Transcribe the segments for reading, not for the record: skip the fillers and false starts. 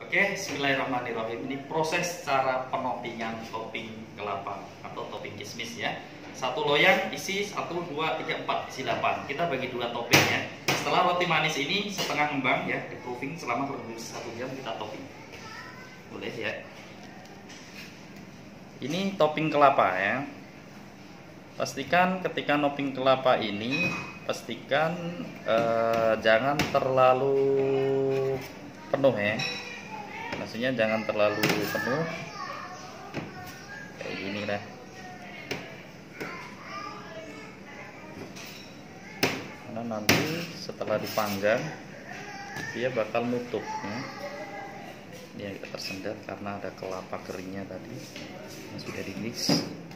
Oke, bismillahirrahmanirrahim. Ini proses cara penoppingan topping kelapa atau topping kismis ya. Satu loyang isi 1, 2, 3, 4, isi 8. Kita bagi 2 topping ya. Setelah roti manis ini setengah ngembang ya, di proofing selama kurang lebih 1 jam kita topping. Boleh ya. Ini topping kelapa ya. Pastikan ketika topping kelapa ini, pastikan jangan terlalu penuh ya. Maksudnya jangan terlalu penuh. Kayak gini lah. Karena nanti setelah dipanggang dia bakal nutup ya. Ini agak tersendat karena ada kelapa keringnya tadi yang sudah di mix.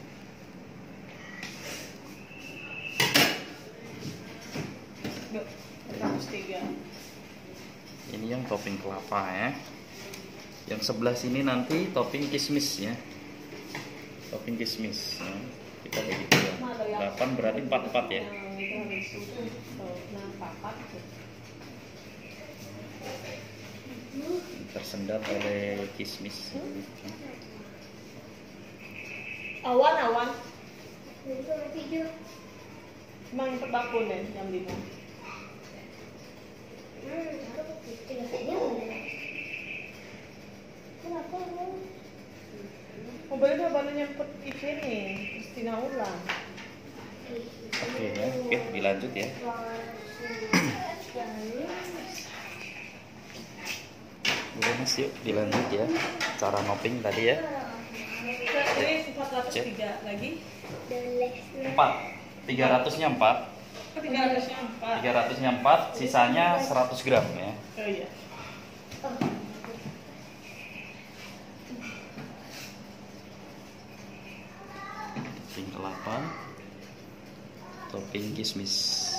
Ini yang topping kelapa ya. Yang sebelah sini nanti topping kismis ya. Topping kismis ya. Kita bagi 8 berarti 4 ya. Tersendat oleh kismis. Awan. Mang terbakun deh jam 5. Kenapa lo? Mobilnya baru nyempet ini, Kristina ulang. Oke ya, oke dilanjut ya. Udah mas, yuk dilanjut ya. Cara nopping tadi ya. Ini 403 lagi. 4. 300-nya 4. 300-nya 4, sisanya 100 gram ya. Oh iya. Topping kelapa, topping kismis.